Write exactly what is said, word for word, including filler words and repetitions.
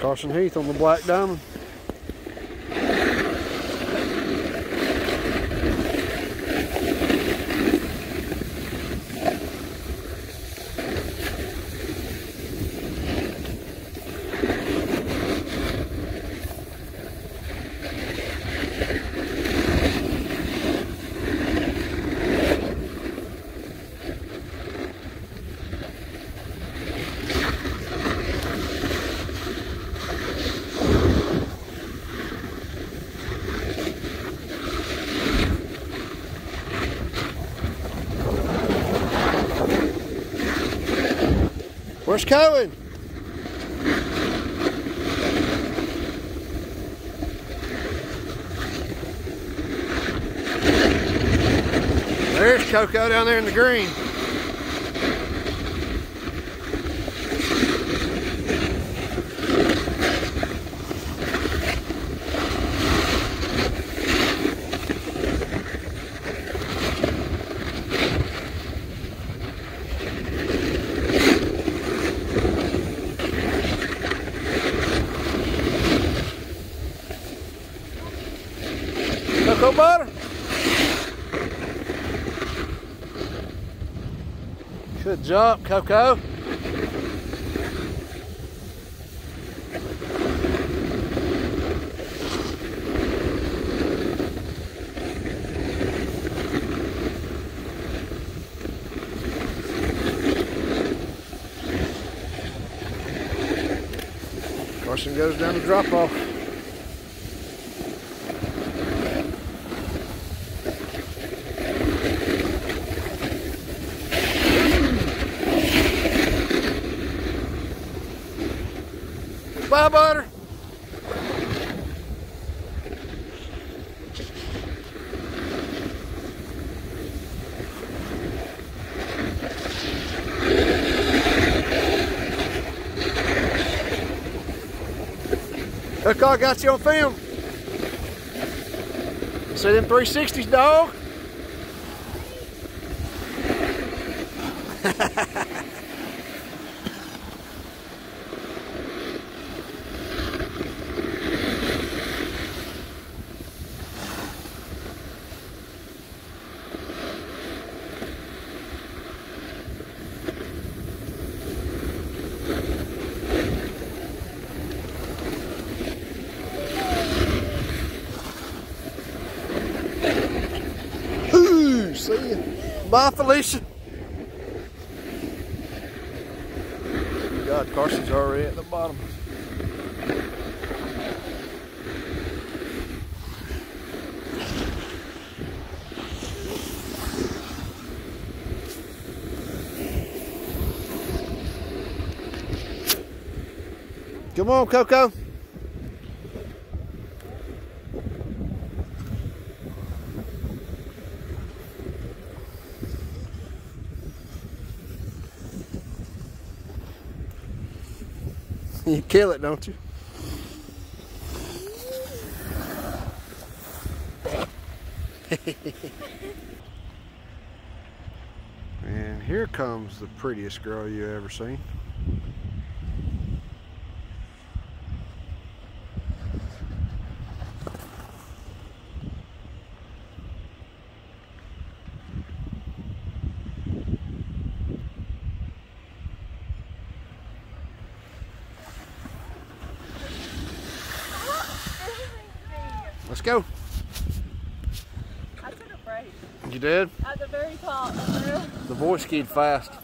Carson Heath on the Black Diamond. Where's Cohen? There's Coco down there in the green. Cocoa butter? Good job, Coco. Carson goes down the drop off. Bye, butter. Look, I got you on film. See them three sixties, dog? See you. Bye, Felicia. God, Carson's already at the bottom. Come on, Coco. You kill it, don't you? And here comes the prettiest girl you ever seen. Let's go. I took a break. You did? At the very top. The boy skied fast.